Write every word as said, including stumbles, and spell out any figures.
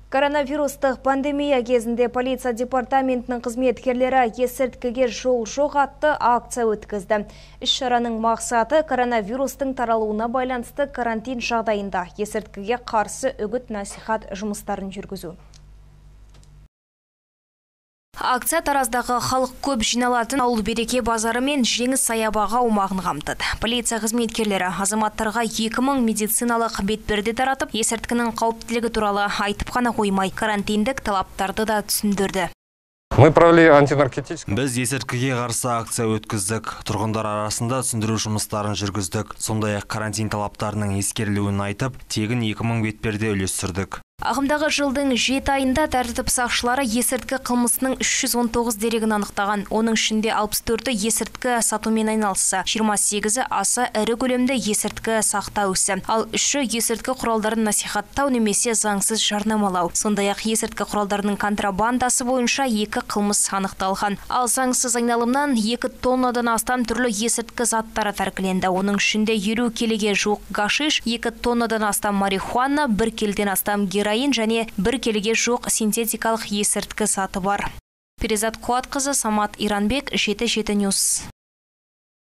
Коронавирустық пандемия кезінде полиция департаментінің қызметкерлері есірткіге жол жоқ атты акция өткізді. Іс-шараның мақсаты коронавирустың таралуына байланысты карантин жағдайында есірткіге қарсы үгіт-насихат жұмыстарын жүргізу. Акция Тараздағы халық көп жиналатын ауыл береке базары мен Жеңіс саябағы аумағын қамтыды. Полиция қызметкерлері азаматтарға екі мың медициналық бетперде таратып, есірткінің қауіптілігі туралы айтып қана қоймай, карантиндік талаптарды да түсіндірді. Мы провели антинаркотический. Біз есірткіге қарсы акция өткіздік. Тұрғындар арасында түсіндіру жұмыстарын жүргіздік. Сондай-ақ карантин талаптарының ескерілуін айтып, тегін екі мың бетперде үлестірдік. Ағымдағы жылдың жеті айында тәртіп сақшылары есірткі қылмысының үш жүз он тоғыз дерегін анықтаған. Оның ішінде алпыс төрті есірткі сатумен айналысса, жиырма сегізі аса ірі көлемді есірткі сақтау ісі, ал үші есірткі құралдарын насихаттау немесе заңсыз жарнамалау. Сондай-ақ есірткі құралдарының контрабандасы бойынша екі қылмыс анықталған. Ал заңсыз айналымнан екі тоннадан астам түрлі есірткі заттары тәркіленді. Оның ішінде елу келіге жуық гашиш, екі тоннадан астам марихуана, бір келіден астам героин және бір келіге жоқ синтетикалық есірткі саты бар. Перизат Қуатқызы, Самат Иранбек, жеті жеті ньюс.